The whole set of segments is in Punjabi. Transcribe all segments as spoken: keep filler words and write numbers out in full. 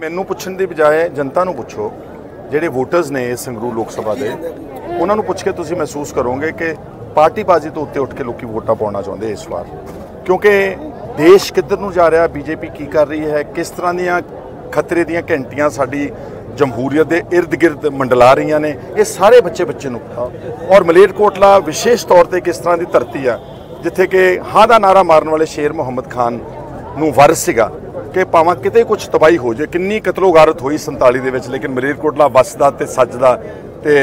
ਮੈਨੂੰ ਪੁੱਛਣ ਦੀ ਬਜਾਏ ਜਨਤਾ ਨੂੰ ਪੁੱਛੋ, ਜਿਹੜੇ ਵੋਟਰਸ ਨੇ ਸੰਗਰੂਰ ਲੋਕ ਸਭਾ ਦੇ, ਉਹਨਾਂ ਨੂੰ ਪੁੱਛ ਕੇ ਤੁਸੀਂ ਮਹਿਸੂਸ ਕਰੋਗੇ ਕਿ ਪਾਰਟੀਬਾਜ਼ੀ ਤੋਂ ਉੱਤੇ ਉੱਠ ਕੇ ਲੋਕੀ ਵੋਟਾਂ ਪਾਉਣਾ ਚਾਹੁੰਦੇ ਇਸ ਵਾਰ। ਕਿਉਂਕਿ ਦੇਸ਼ ਕਿੱਧਰ ਨੂੰ ਜਾ ਰਿਹਾ, ਬੀਜੇਪੀ ਕੀ ਕਰ ਰਹੀ ਹੈ, ਕਿਸ ਤਰ੍ਹਾਂ ਦੀਆਂ ਖਤਰੇ ਦੀਆਂ ਘੰਟੀਆਂ ਸਾਡੀ ਜਮਹੂਰੀਅਤ ਦੇ ਇਰਦ ਗਿਰਦ ਮੰਡਲਾ ਰਹੀਆਂ ਨੇ, ਇਹ ਸਾਰੇ ਬੱਚੇ ਬੱਚੇ ਨੂੰ ਪਤਾ। ਔਰ ਮਲੇਰਕੋਟਲਾ ਵਿਸ਼ੇਸ਼ ਤੌਰ ਤੇ ਕਿਸ ਤਰ੍ਹਾਂ ਦੀ ਧਰਤੀ ਆ ਜਿੱਥੇ ਕਿ ਹਾਂ ਦਾ ਨਾਰਾ ਮਾਰਨ ਵਾਲੇ ਸ਼ੇਰ ਮੁਹੰਮਦ ਖਾਨ ਨੂੰ ਵਾਰਿਸ ਸੀਗਾ ਕਿ ਭਾਵੇਂ ਕਿਤੇ ਕੁਝ ਤਬਾਹੀ ਹੋ ਜਾਏ। ਕਿੰਨੀ ਕਤਲੋਗਾਰਤ ਹੋਈ ਸੰਤਾਲੀ ਦੇ ਵਿੱਚ, ਲੇਕਿਨ ਮਲੇਰਕੋਟਲਾ ਵੱਸਦਾ ਤੇ ਸੱਜਦਾ ਤੇ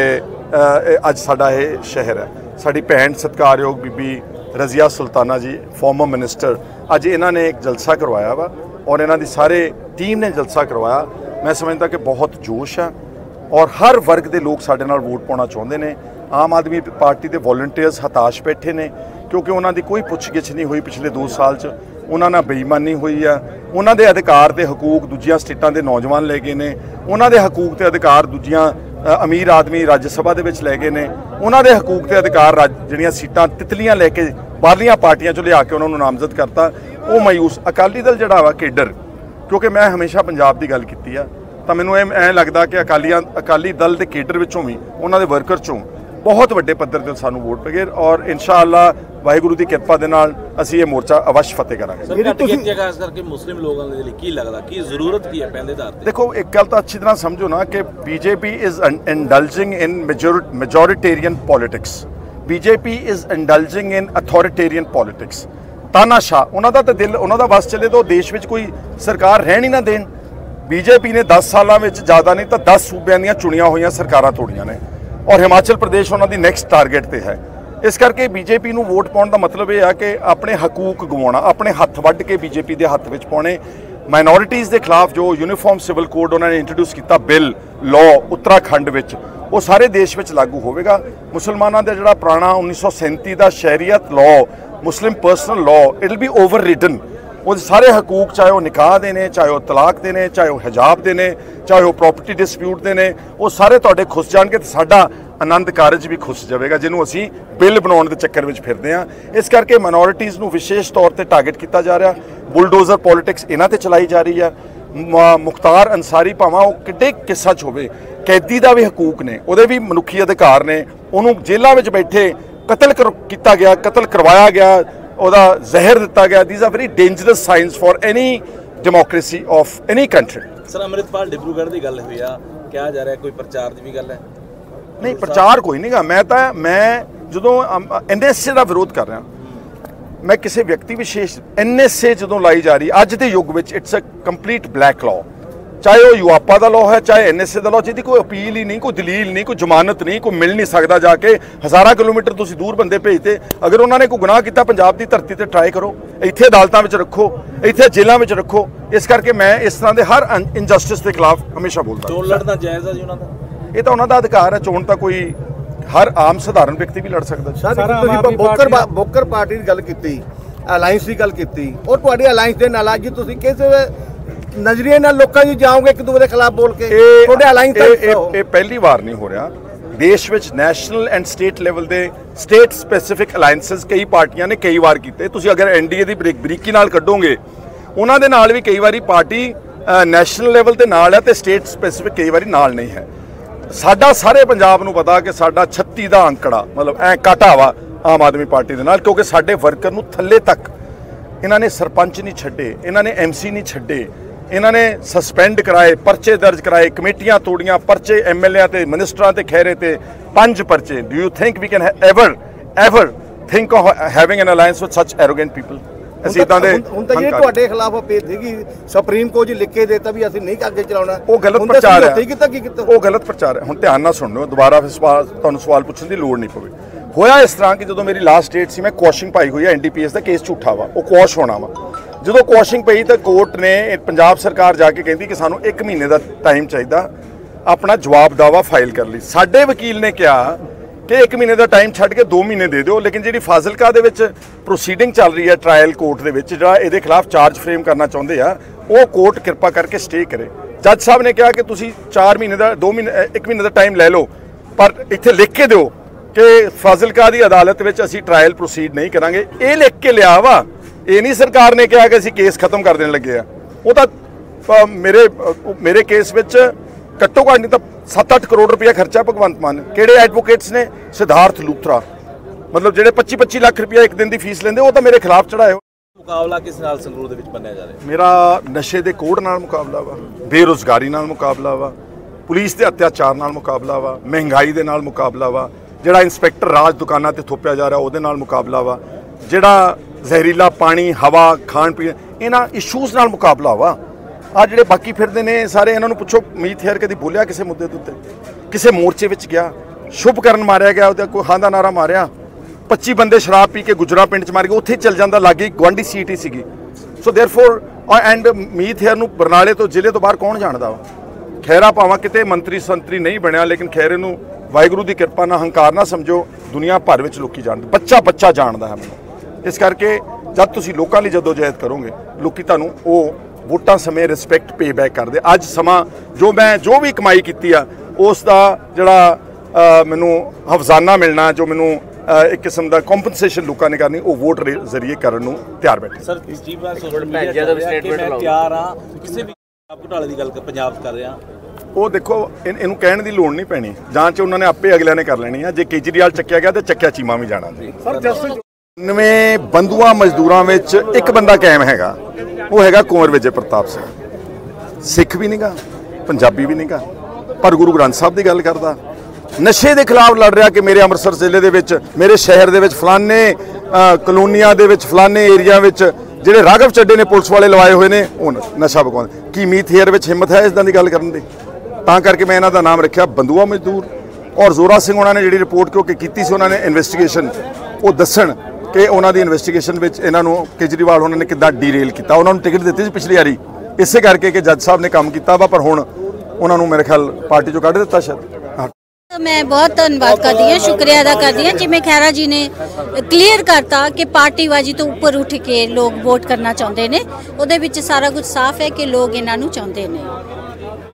ਅੱਜ ਸਾਡਾ ਇਹ ਸ਼ਹਿਰ ਹੈ। ਸਾਡੀ ਭੈਣ ਸਤਿਕਾਰਯੋਗ ਬੀਬੀ ਰਜ਼ੀਆ ਸੁਲਤਾਨਾ ਜੀ, ਫਾਰਮਰ ਮਿਨਿਸਟਰ, ਅੱਜ ਇਹਨਾਂ ਨੇ ਇੱਕ ਜਲਸਾ ਕਰਵਾਇਆ ਵਾ ਔਰ ਇਹਨਾਂ ਦੀ ਸਾਰੇ ਟੀਮ ਨੇ ਜਲਸਾ ਕਰਵਾਇਆ। ਮੈਂ ਸਮਝਦਾ ਕਿ ਬਹੁਤ ਜੋਸ਼ ਹੈ ਔਰ ਹਰ ਵਰਗ ਦੇ ਲੋਕ ਸਾਡੇ ਨਾਲ ਵੋਟ ਪਾਉਣਾ ਚਾਹੁੰਦੇ ਨੇ। ਆਮ ਆਦਮੀ ਪਾਰਟੀ ਦੇ ਵੋਲੰਟੀਅਰਸ ਹਤਾਸ਼ ਬੈਠੇ ਨੇ ਕਿਉਂਕਿ ਉਹਨਾਂ ਦੀ ਕੋਈ ਪੁੱਛਗਿੱਛ ਨਹੀਂ ਹੋਈ ਪਿਛਲੇ ਦੋ ਸਾਲ 'ਚ। ਉਹਨਾਂ ਨਾਲ ਬੇਈਮਾਨੀ ਹੋਈ ਆ, ਉਹਨਾਂ ਦੇ ਅਧਿਕਾਰ ਤੇ ਹਕੂਕ ਦੂਜੀਆਂ ਸਟੇਟਾਂ ਦੇ ਨੌਜਵਾਨ ਲੈ ਗਏ ਨੇ, ਉਹਨਾਂ ਦੇ ਹਕੂਕ ਤੇ ਅਧਿਕਾਰ ਦੂਜੀਆਂ ਅਮੀਰ ਆਦਮੀ ਰਾਜ ਸਭਾ ਦੇ ਵਿੱਚ ਲੈ ਗਏ ਨੇ, ਉਹਨਾਂ ਦੇ ਹਕੂਕ ਤੇ ਅਧਿਕਾਰ ਜਿਹੜੀਆਂ ਸੀਟਾਂ ਤਿਤਲੀਆਂ ਲੈ ਕੇ ਬਾਹਰਲੀਆਂ ਪਾਰਟੀਆਂ 'ਚੋਂ ਲਿਆ ਕੇ ਉਹਨਾਂ ਨੂੰ ਨਾਮਜ਼ਦ ਕਰਤਾ। ਉਹ ਮਾਯੂਸ ਅਕਾਲੀ ਦਲ ਜਿਹੜਾ ਵਾ ਕੇਡਰ, ਕਿਉਂਕਿ ਮੈਂ ਹਮੇਸ਼ਾ ਪੰਜਾਬ ਦੀ ਗੱਲ ਕੀਤੀ ਆ ਤਾਂ ਮੈਨੂੰ ਇਹ ਐਂ ਲੱਗਦਾ ਕਿ ਅਕਾਲੀਆਂ ਅਕਾਲੀ ਦਲ ਦੇ ਕੇਡਰ ਵਿੱਚੋਂ ਵੀ ਉਹਨਾਂ ਦੇ ਵਰਕਰ 'ਚੋਂ ਬਹੁਤ ਵੱਡੇ ਪੱਧਰ ਤੇ ਸਾਨੂੰ ਵੋਟ ਪਏਗੀ ਔਰ ਇਨਸ਼ਾਅੱਲਾ ਵਾਹਿਗੁਰੂ ਦੀ ਕਿਰਪਾ ਦੇ ਨਾਲ ਅਸੀਂ ਇਹ ਮੋਰਚਾ ਅਵਸ਼ ਫਤਿਹ ਕਰਾਂਗੇ। ਖਾਸ ਕਰਕੇ ਮੁਸਲਿਮ ਲੋਕਾਂ ਦੇ ਲਈ ਕੀ ਲੱਗਦਾ, ਕੀ ਜ਼ਰੂਰਤ ਕੀ ਹੈ ਪਹਿਲੇ ਆਧਾਰ ਤੇ? ਦੇਖੋ, ਇੱਕ ਗੱਲ ਤਾਂ ਅੱਛੀ ਤਰ੍ਹਾਂ ਸਮਝੋ ਨਾ ਕਿ BJP is indulging in majoritarian politics. BJP is indulging in authoritarian politics. ਤਾਨਾਸ਼ਾਹ ਉਹਨਾਂ ਦਾ ਤਾਂ ਦਿਲ, ਉਹਨਾਂ ਦਾ ਵਸ ਚੱਲੇ ਤਾਂ ਦੇਸ਼ ਵਿੱਚ ਕੋਈ ਸਰਕਾਰ ਰਹਿਣ ਹੀ ਨਾ ਦੇਣ। ਬੀਜੇਪੀ ਨੇ ਦਸ ਸਾਲਾਂ ਵਿੱਚ ਜ਼ਿਆਦਾ ਨਹੀਂ ਤਾਂ ਦਸ ਸੂਬਿਆਂ ਦੀਆਂ ਚੁਣੀਆਂ ਹੋਈਆਂ ਸਰਕਾਰਾਂ ਤੋੜੀਆਂ ਨੇ ਔਰ ਹਿਮਾਚਲ ਪ੍ਰਦੇਸ਼ ਉਹਨਾਂ ਦੀ ਨੈਕਸਟ ਟਾਰਗੇਟ ਤੇ ਹੈ। ਇਸ ਕਰਕੇ ਬੀਜੇਪੀ ਨੂੰ ਵੋਟ ਪਾਉਣ ਦਾ ਮਤਲਬ ਇਹ ਆ ਕਿ ਆਪਣੇ ਹਕੂਕ ਗਵਾਉਣਾ, ਆਪਣੇ ਹੱਥ ਵੱਢ ਕੇ ਬੀਜੇਪੀ ਦੇ ਹੱਥ ਵਿੱਚ ਪਾਉਣੇ। ਮਾਈਨੋਰਿਟੀਜ਼ ਦੇ ਖਿਲਾਫ ਜੋ ਯੂਨੀਫਾਰਮ ਸਿਵਲ ਕੋਡ ਉਹਨਾਂ ਨੇ ਇੰਟਰੋਡਿਊਸ ਕੀਤਾ ਬਿੱਲ ਲਾਅ ਉੱਤਰਾਖੰਡ ਵਿੱਚ, ਉਹ ਸਾਰੇ ਦੇਸ਼ ਵਿੱਚ ਲਾਗੂ ਹੋਵੇਗਾ। ਮੁਸਲਮਾਨਾਂ ਦਾ ਜਿਹੜਾ ਪੁਰਾਣਾ ਉੱਨੀ ਸੌ ਸੈਂਤੀ ਦਾ ਸ਼ਰੀਅਤ law, Muslim personal law, it will be over written. ਉਹਦੇ ਸਾਰੇ ਹਕੂਕ, ਚਾਹੇ ਉਹ ਨਿਕਾਹ ਦੇ ਨੇ, ਚਾਹੇ ਉਹ ਤਲਾਕ ਦੇ ਨੇ, ਚਾਹੇ ਉਹ ਹਿਜਾਬ ਦੇ ਨੇ, ਚਾਹੇ ਉਹ ਪ੍ਰੋਪਰਟੀ ਡਿਸਪਿਊਟ ਦੇ ਨੇ, ਉਹ ਸਾਰੇ ਤੁਹਾਡੇ ਖੁੱਸ ਜਾਣਗੇ ਤੇ ਸਾਡਾ ਆਨੰਦ ਕਾਰਜ ਵੀ ਖੁੱਸ ਜਾਵੇਗਾ ਜਿਹਨੂੰ ਅਸੀਂ ਬਿੱਲ ਬਣਾਉਣ ਦੇ ਚੱਕਰ ਵਿੱਚ ਫਿਰਦੇ ਹਾਂ। ਇਸ ਕਰਕੇ ਮਾਈਨੋਰਿਟੀਜ਼ ਨੂੰ ਵਿਸ਼ੇਸ਼ ਤੌਰ ਤੇ ਟਾਰਗੇਟ ਕੀਤਾ ਜਾ ਰਿਹਾ। ਬੁਲਡੋਜ਼ਰ ਪੋਲਿਟਿਕਸ ਇਹਨਾਂ ਤੇ ਚਲਾਈ ਜਾ ਰਹੀ ਹੈ। ਮੁਖਤਾਰ ਅੰਸਾਰੀ ਭਾਵੇਂ ਉਹ ਕਿੱਡੇ ਕਿੱਸਾ 'ਚ ਹੋਵੇ, ਕੈਦੀ ਦਾ ਵੀ ਹਕੂਕ ਨੇ, ਉਹਦੇ ਵੀ ਮਨੁੱਖੀ ਅਧਿਕਾਰ ਨੇ। ਉਹਨੂੰ ਜੇਲ੍ਹਾਂ ਵਿੱਚ ਬੈਠੇ ਕਤਲ ਕੀਤਾ ਗਿਆ, ਕਤਲ ਕਰਵਾਇਆ ਗਿਆ, ਉਹਦਾ ਜ਼ਹਿਰ ਦਿੱਤਾ ਗਿਆ। These are very dangerous signs for any democracy of any country. Sir, Amritpal Dibrugarh ਦੀ ਗੱਲ ਹੋਈ ਆ, ਕਿਹਾ ਜਾ ਰਿਹਾ ਕੋਈ ਪ੍ਰਚਾਰ ਦੀ ਵੀ ਗੱਲ ਹੈ? ਨਹੀਂ, ਪ੍ਰਚਾਰ ਕੋਈ ਨਹੀਂਗਾ। ਮੈਂ ਤਾਂ ਮੈਂ ਜਦੋਂ ਐਨ ਐਸ ਏ ਦਾ ਵਿਰੋਧ ਕਰ ਰਿਹਾ, ਮੈਂ ਕਿਸੇ ਵਿਅਕਤੀ ਵਿਸ਼ੇਸ਼ ਐਨ ਐਸ ਏ ਜਦੋਂ ਲਾਈ ਜਾ ਰਹੀ ਅੱਜ ਦੇ ਯੁੱਗ ਵਿੱਚ, it's a complete black law. ਚਾਹੇ ਉਹ ਯੂਆਪਾ ਦਾ ਲਾਅ ਹੈ, ਚਾਹੇ N S A the law, ਜਿਹਦੀ ਕੋਈ ਅਪੀਲ ਹੀ ਨਹੀਂ, ਕੋਈ ਦਲੀਲ ਨਹੀਂ, ਕੋਈ ਜ਼ਮਾਨਤ ਨਹੀਂ, ਕੋਈ ਮਿਲ ਨਹੀਂ ਸਕਦਾ ਜਾ ਕੇ। ਹਜ਼ਾਰਾਂ ਕਿਲੋਮੀਟਰ ਤੁਸੀਂ ਦੂਰ ਬੰਦੇ ਭੇਜਦੇ। ਅਗਰ ਉਹਨਾਂ ਨੇ ਕੋਈ ਗੁਨਾਹ ਕੀਤਾ ਪੰਜਾਬ ਦੀ ਧਰਤੀ ਤੇ ਟਰਾਈ ਕਰੋ, ਇੱਥੇ ਅਦਾਲਤਾਂ ਵਿੱਚ ਰੱਖੋ, ਇੱਥੇ ਜੇਲ੍ਹਾਂ ਵਿੱਚ ਰੱਖੋ। ਇਸ ਕਰਕੇ ਮੈਂ ਇਸ ਤਰ੍ਹਾਂ ਦੇ ਹਰ ਇਨਜਸਟਿਸ ਦੇ ਖਿਲਾਫ ਹਮੇਸ਼ਾ ਬੋਲਦਾ। ਚੋਣ ਲੜਨਾ ਜਾਇਜ਼ ਹੈ ਜੀ ਉਹਨਾਂ ਦਾ? ਇਹ ਤਾਂ ਉਹਨਾਂ ਦਾ ਅਧਿਕਾਰ ਹੈ। ਚੋਣ ਤਾਂ ਕੋਈ ਹਰ ਆਮ ਸਧਾਰਨ ਵਿਅਕਤੀ ਵੀ ਲੜ ਸਕਦਾ। ਤੁਸੀਂ ਬੋਕਰ ਬੋਕਰ ਪਾਰਟੀ ਦੀ ਗੱਲ ਕੀਤੀ, ਅਲਾਈਅੰਸ ਦੀ ਗੱਲ ਕੀਤੀ, ਔਰ ਤੁਹਾਡੀ ਅਲਾਈਅੰਸ ਦੇ ਨਾਲ ਅੱਜ ਤੁਸੀਂ ਕਿਸ ਨਜ਼ਰੀਏ ਨਾਲ ਲੋਕਾਂ ਜੀ ਜਾਓਗੇ ਇੱਕ ਦੂਜੇ ਦੇ ਖਿਲਾਫ ਬੋਲ ਕੇ? ਤੁਹਾਡੇ ਅਲਾਈਅੰਸ ਇਹ ਪਹਿਲੀ ਵਾਰ ਨਹੀਂ ਹੋ ਰਿਹਾ ਦੇਸ਼ ਵਿੱਚ। ਨੈਸ਼ਨਲ ਐਂਡ ਸਟੇਟ ਲੈਵਲ ਦੇ ਸਟੇਟ ਸਪੈਸੀਫਿਕ ਅਲਾਈਅੰਸਸ ਕਈ ਪਾਰਟੀਆਂ ਨੇ ਕਈ ਵਾਰ ਕੀਤੇ। ਤੁਸੀਂ ਅਗਰ ਐਨ ਡੀ ਏ ਦੀ ਬਰੀਕੀ ਨਾਲ ਕੱਢੋਗੇ, ਉਹਨਾਂ ਦੇ ਨਾਲ ਵੀ ਕਈ ਵਾਰੀ ਪਾਰਟੀ ਨੈਸ਼ਨਲ ਲੈਵਲ ਤੇ ਨਾਲ ਹੈ ਤੇ ਸਟੇਟ ਸਪੈਸੀਫਿਕ ਕਈ ਵਾਰੀ ਨਾਲ ਨਹੀਂ ਹੈ। ਸਾਡਾ ਸਾਰੇ ਪੰਜਾਬ ਨੂੰ ਪਤਾ ਕਿ ਸਾਡਾ ਛੱਤੀ ਦਾ ਅੰਕੜਾ ਮਤਲਬ ਐ ਕਾਟਾ ਵਾ ਆਮ ਆਦਮੀ ਪਾਰਟੀ ਦੇ ਨਾਲ, ਕਿਉਂਕਿ ਸਾਡੇ ਵਰਕਰ ਨੂੰ ਥੱਲੇ ਤੱਕ ਇਹਨਾਂ ਨੇ ਸਰਪੰਚ ਨਹੀਂ ਛੱਡੇ, ਇਹਨਾਂ ਨੇ ਐਮ ਸੀ ਨਹੀਂ ਛੱਡੇ, ਇਹਨਾਂ ਨੇ ਸਸਪੈਂਡ ਕਰਾਏ, ਪਰਚੇ ਦਰਜ ਕਰਾਏ, ਕਮੇਟੀਆਂ ਤੋੜੀਆਂ, ਪਰਚੇ ਐਮ ਐਲ ਏ ਤੇ ਮਿਨਿਸਟਰਾਂ ਤੇ ਖਹਿਰੇ ਤੇ ਪੰਜ ਪਰਚੇ। Do you think we can ever ever think of having an alliance with such arrogant people? ਅਸੀਂ ਇਦਾਂ ਦੇ ਹੁਣ ਤਾਂ ਇਹ ਤੁਹਾਡੇ ਖਿਲਾਫ ਅਪੀਲ ਸੀਗੀ, ਸੁਪਰੀਮ ਕੋਰਟ ਜੀ ਲਿਖ ਕੇ ਦੇਤਾ ਵੀ ਅਸੀਂ ਨਹੀਂ ਅੱਗੇ ਚਲਾਉਣਾ। ਉਹ ਗਲਤ ਪ੍ਰਚਾਰ ਹੈ। ਕੀਤਾ ਕੀ ਕੀਤਾ? ਉਹ ਗਲਤ ਪ੍ਰਚਾਰ ਹੈ। ਹੁਣ ਧਿਆਨ ਨਾਲ ਸੁਣ ਲਿਓ, ਦੁਬਾਰਾ ਫਿਰ ਸਵਾਲ ਤੁਹਾਨੂੰ ਸਵਾਲ ਪੁੱਛਣ ਦੀ ਲੋੜ ਨਹੀਂ ਪਵੇ। ਹੋਇਆ ਇਸ ਤਰ੍ਹਾਂ ਕਿ ਜਦੋਂ ਮੇਰੀ ਲਾਸਟ ਡੇਟ ਸੀ, ਮੈਂ ਕੁਐਸ਼ਿੰਗ ਪਾਈ ਹੋਈ ਹੈ ਐਨ ਡੀ ਪੀ ਐਸ ਦਾ ਕੇਸ ਝੂਠਾ ਵਾ, ਉਹ ਕੁਐਸ਼ ਹੋਣਾ ਵਾ। ਜਦੋਂ ਕੁਐਸ਼ਿੰਗ ਪਈ ਤਾਂ ਕੋਰਟ ਨੇ ਪੰਜਾਬ ਸਰਕਾਰ ਜਾ ਕੇ ਕਹਿੰਦੀ ਕਿ ਸਾਨੂੰ ਇੱਕ ਮਹੀਨੇ ਦਾ ਟਾਈਮ ਚਾਹੀਦਾ ਆਪਣਾ ਜਵਾਬ ਦਾਵਾ ਫਾਈਲ ਕਰਨ ਲਈ। ਸਾਡੇ ਵਕੀਲ ਨੇ ਕਿਹਾ ਕਿ ਇੱਕ ਮਹੀਨੇ ਦਾ ਟਾਈਮ ਛੱਡ ਕੇ ਦੋ ਮਹੀਨੇ ਦੇ ਦਿਓ, ਲੇਕਿਨ ਜਿਹੜੀ ਫਾਜ਼ਿਲਕਾ ਦੇ ਵਿੱਚ ਪ੍ਰੋਸੀਡਿੰਗ ਚੱਲ ਰਹੀ ਹੈ ਟ੍ਰਾਇਲ ਕੋਰਟ ਦੇ ਵਿੱਚ, ਜਿਹੜਾ ਇਹਦੇ ਖਿਲਾਫ ਚਾਰਜ ਫਰੇਮ ਕਰਨਾ ਚਾਹੁੰਦੇ ਆ, ਉਹ ਕੋਰਟ ਕਿਰਪਾ ਕਰਕੇ ਸਟੇ ਕਰੇ। ਜੱਜ ਸਾਹਿਬ ਨੇ ਕਿਹਾ ਕਿ ਤੁਸੀਂ ਚਾਰ ਮਹੀਨੇ ਦਾ ਦੋ ਮਹੀਨੇ ਇੱਕ ਮਹੀਨੇ ਦਾ ਟਾਈਮ ਲੈ ਲਓ, ਪਰ ਇੱਥੇ ਲਿਖ ਕੇ ਦਿਓ ਕਿ ਫਾਜ਼ਿਲਕਾ ਦੀ ਅਦਾਲਤ ਵਿੱਚ ਅਸੀਂ ਟ੍ਰਾਇਲ ਪ੍ਰੋਸੀਡ ਨਹੀਂ ਕਰਾਂਗੇ। ਇਹ ਲਿਖ ਕੇ ਲਿਆ ਵਾ, ਇਹ ਨਹੀਂ ਸਰਕਾਰ ਨੇ ਕਿਹਾ ਕਿ ਅਸੀਂ ਕੇਸ ਖਤਮ ਕਰ ਦੇਣ ਲੱਗੇ ਆ। ਉਹ ਤਾਂ ਅ, ਮੇਰੇ ਅ, ਮੇਰੇ ਕੇਸ ਵਿੱਚ ਘੱਟੋ ਘੱਟ ਨਹੀਂ ਤਾਂ ਸੱਤ ਅੱਠ ਕਰੋੜ ਰੁਪਇਆ ਖਰਚਾ ਭਗਵੰਤ ਮਾਨ। ਕਿਹੜੇ ਐਡਵੋਕੇਟਸ ਨੇ? ਸਿਧਾਰਥ ਲੂਥਰਾ, ਮਤਲਬ ਜਿਹੜੇ ਪੱਚੀ ਪੱਚੀ ਲੱਖ ਰੁਪਇਆ ਇੱਕ ਦਿਨ ਦੀ ਫੀਸ ਲੈਂਦੇ, ਉਹ ਤਾਂ ਮੇਰੇ ਖਿਲਾਫ ਚੜਾਏ। ਮੁਕਾਬਲਾ ਕਿਸ ਨਾਲ ਸੰਗਰੂਰ ਦੇ ਵਿੱਚ ਬਣਿਆ ਜਾ ਰਿਹਾ? ਮੇਰਾ ਨਸ਼ੇ ਦੇ ਕੋੜ ਨਾਲ ਮੁਕਾਬਲਾ ਵਾ, ਬੇਰੁਜ਼ਗਾਰੀ ਨਾਲ ਮੁਕਾਬਲਾ ਵਾ, ਪੁਲਿਸ ਦੇ ਅਤਿਆਚਾਰ ਨਾਲ ਮੁਕਾਬਲਾ ਵਾ, ਮਹਿੰਗਾਈ ਦੇ ਨਾਲ ਮੁਕਾਬਲਾ ਵਾ, ਜਿਹੜਾ ਇੰਸਪੈਕਟਰ ਰਾਜ ਦੁਕਾਨਾਂ ਤੇ ਥੋਪਿਆ ਜਾ ਰਿਹਾ ਉਹਦੇ ਨਾਲ ਮੁਕਾਬਲਾ ਵਾ, ਜਿਹੜਾ ਜ਼ਹਿਰੀਲਾ ਪਾਣੀ, ਹਵਾ, ਖਾਣ ਪੀਣ, ਇਹਨਾਂ ਇਸ਼ੂਜ਼ ਨਾਲ ਮੁਕਾਬਲਾ ਵਾ। ਆ ਜਿਹੜੇ ਬਾਕੀ ਫਿਰਦੇ ਨੇ ਸਾਰੇ, ਇਹਨਾਂ ਨੂੰ ਪੁੱਛੋ ਮੀਤ ਹੇਅਰ ਕਦੀ ਬੋਲਿਆ ਕਿਸੇ ਮੁੱਦੇ ਦੇ ਉੱਤੇ? ਕਿਸੇ ਮੋਰਚੇ ਵਿੱਚ ਗਿਆ? ਸ਼ੁਭਕਰਨ ਮਾਰਿਆ ਗਿਆ, ਉਹਦਾ ਕੋਈ ਹਾਂ ਦਾ ਨਾਰਾ ਮਾਰਿਆ? ਪੱਚੀ ਬੰਦੇ ਸ਼ਰਾਬ ਪੀ ਕੇ ਗੁਜਰਾ ਪਿੰਡ ਚ ਮਾਰ ਗਏ, ਉੱਥੇ ਚੱਲ ਜਾਂਦਾ, ਲਾਗੇ ਗੁਆਂਢੀ ਸੀਟ ਹੀ ਸੀਗੀ। ਸੋ ਦੇਅਰਫੋਰ ਐਂਡ ਮੀਤ ਹੇਅਰ ਨੂੰ ਬਰਨਾਲੇ ਤੋਂ ਜ਼ਿਲ੍ਹੇ ਤੋਂ ਬਾਹਰ ਕੌਣ ਜਾਣਦਾ ਵਾ? ਖੈਰਾ ਭਾਵਾਂ ਕਿਤੇ ਮੰਤਰੀ ਸੰਤਰੀ ਨਹੀਂ ਬਣਿਆ, ਲੇਕਿਨ ਖੈਰੇ ਨੂੰ ਵਾਹਿਗੁਰੂ ਦੀ ਕਿਰਪਾ ਨਾਲ ਹੰਕਾਰ ਨਾ ਸਮਝੋ, ਦੁਨੀਆ ਭਰ ਵਿੱਚ ਲੋਕੀ ਜਾਣਦੇ, ਬੱਚਾ ਬੱਚਾ ਜਾਣਦਾ ਹੈ ਮੈਨੂੰ। ਇਸ ਕਰਕੇ ਜਦ ਤੁਸੀਂ ਲੋਕਾਂ ਲਈ ਜਦੋਜਹਿਦ ਕਰੋਗੇ, ਲੋਕੀ ਤੁਹਾਨੂੰ ਉਹ ਵੋਟਾਂ ਸਮੇਂ ਰਿਸਪੈਕਟ ਪੇ ਬੈਕ ਕਰਦੇ। ਅੱਜ ਸਮਾਂ ਜੋ ਮੈਂ ਜੋ ਵੀ ਕਮਾਈ ਕੀਤੀ ਆ, ਉਸ ਦਾ ਜਿਹੜਾ ਮੈਨੂੰ ਹਫਜ਼ਾਨਾ ਮਿਲਣਾ, ਜੋ ਮੈਨੂੰ ਇੱਕ ਕਿਸਮ ਦਾ ਕੰਪਨਸੇਸ਼ਨ ਲੋਕਾਂ ਨੇ ਕਰਨੀ, ਉਹ ਵੋਟ ਜ਼ਰੀਏ ਕਰਨ ਨੂੰ ਤਿਆਰ ਬੈਠੇ। ਸਰ ਜੀ ਮੈਂ ਸੋਸ਼ਲ ਮੀਡੀਆ ਤੇ ਮੈਂ ਤਿਆਰ ਹਾਂ ਕਿਸੇ ਵੀ ਘੁਟਾਲੇ ਦੀ ਗੱਲ ਪੰਜਾਬ ਕਰ ਰਿਹਾ। ਉਹ ਦੇਖੋ, ਇਹਨੂੰ ਕਹਿਣ ਦੀ ਲੋੜ ਨਹੀਂ ਪੈਣੀ, ਜਾਂਚ ਉਹਨਾਂ ਨੇ ਆਪੇ ਅਗਲਿਆਂ ਨੇ ਕਰ ਲੈਣੀ ਆ। ਜੇ ਕੇਜਰੀਵਾਲ ਚੱਕਿਆ ਗਿਆ ਤੇ ਚੱਕਿਆ ਚੀਮਾ ਵੀ ਜਾਣਾ। ਸਰ ਜਸਟਿਸ ਨਵੇਂ ਬੰਦੂਆ ਮਜ਼ਦੂਰਾਂ ਵਿੱਚ ਇੱਕ ਬੰਦਾ ਕਾਇਮ ਹੈਗਾ, ਉਹ ਹੈਗਾ ਕੁੰਵਰ ਵਿਜੇ ਪ੍ਰਤਾਪ ਸਿੰਘ। ਸਿੱਖ ਵੀ ਨਹੀਂਗਾ, ਪੰਜਾਬੀ ਵੀ ਨਹੀਂਗਾ, ਪਰ ਗੁਰੂ ਗ੍ਰੰਥ ਸਾਹਿਬ ਦੀ ਗੱਲ ਕਰਦਾ। ਨਸ਼ੇ ਦੇ ਖਿਲਾਫ ਲੜ ਰਿਹਾ ਕਿ ਮੇਰੇ ਅੰਮ੍ਰਿਤਸਰ ਜ਼ਿਲ੍ਹੇ ਦੇ ਵਿੱਚ, ਮੇਰੇ ਸ਼ਹਿਰ ਦੇ ਵਿੱਚ ਫਲਾਨੇ ਕਲੋਨੀਆਂ ਦੇ ਵਿੱਚ, ਫਲਾਨੇ ਏਰੀਆ ਵਿੱਚ ਜਿਹੜੇ ਰਾਘਵ ਚੱਡੇ ਨੇ ਪੁਲਿਸ ਵਾਲੇ ਲਵਾਏ ਹੋਏ ਨੇ, ਉਹ ਨਸ਼ਾ ਵਿਕਾਉਂਦੇ। ਕੀ ਮੀਤ ਹੇਅਰ ਵਿੱਚ ਹਿੰਮਤ ਹੈ ਇਦਾਂ ਦੀ ਗੱਲ ਕਰਨ ਦੀ? ਤਾਂ ਕਰਕੇ ਮੈਂ ਇਹਨਾਂ ਦਾ ਨਾਮ ਰੱਖਿਆ ਬੰਦੂਆ ਮਜ਼ਦੂਰ। ਔਰ ਜ਼ੋਰਾ ਸਿੰਘ ਉਹਨਾਂ ਨੇ ਜਿਹੜੀ ਰਿਪੋਰਟ ਕਿਉਂਕਿ ਕੀਤੀ ਸੀ, ਉਹਨਾਂ ਨੇ ਇਨਵੈਸਟੀਗੇਸ਼ਨ, ਉਹ ਦੱਸਣ ਕਿ ਉਹਨਾਂ ਦੀ ਇਨਵੈਸਟੀਗੇਸ਼ਨ ਵਿੱਚ ਇਹਨਾਂ ਨੂੰ ਕੇਜਰੀਵਾਲ ਉਹਨਾਂ ਨੇ ਕਿੱਦਾਂ ਡੀਰੇਲ ਕੀਤਾ। ਉਹਨਾਂ ਨੂੰ ਟਿਕਟ ਦਿੱਤੀ ਸੀ ਪਿਛਲੀ ਵਾਰੀ ਇਸੇ ਕਰਕੇ ਕਿ ਜੱਜ ਸਾਹਿਬ ਨੇ ਕੰਮ ਕੀਤਾ ਵਾ, ਪਰ ਹੁਣ ਉਹਨਾਂ ਨੂੰ ਮੇਰੇ ਖਿਆਲ ਪਾਰਟੀ ਚੋਂ ਕੱਢ ਦਿੱਤਾ ਸ਼ਾਇਦ। मैं बहुत धन्यवाद करती हूँ, शुक्रिया अदा करती हूँ जिमें खैरा जी ने क्लीयर करता कि पार्टीबाजी तो ऊपर उठ के लोग वोट करना चाहते हैं। उहदे विच सारा कुछ साफ है कि लोग इन्हां नूं चाहते हैं।